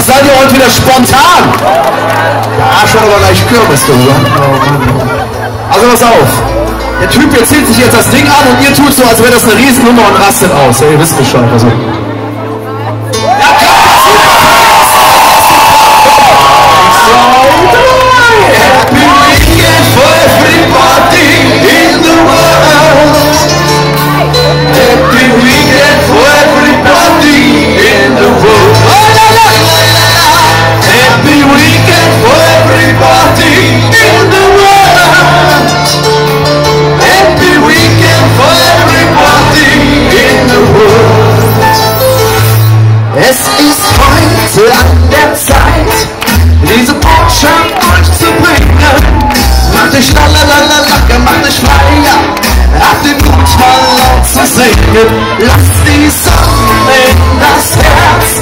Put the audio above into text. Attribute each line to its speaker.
Speaker 1: seid ihr heute wieder spontan? Ja, schon aber gleich Kürbis, du. Also pass auf. Der Typ, der zieht sich jetzt das Ding an und ihr tut so, als wäre das eine Riesennummer und rastet aus. Ja, ihr wisst Bescheid. Also.
Speaker 2: Es ist heute an der Zeit, diese Botschaft euch zu bringen. Macht euch lalalala, macht euch freier, habt den Mut mal laut zu singen. Lasst die Sonne in das Herz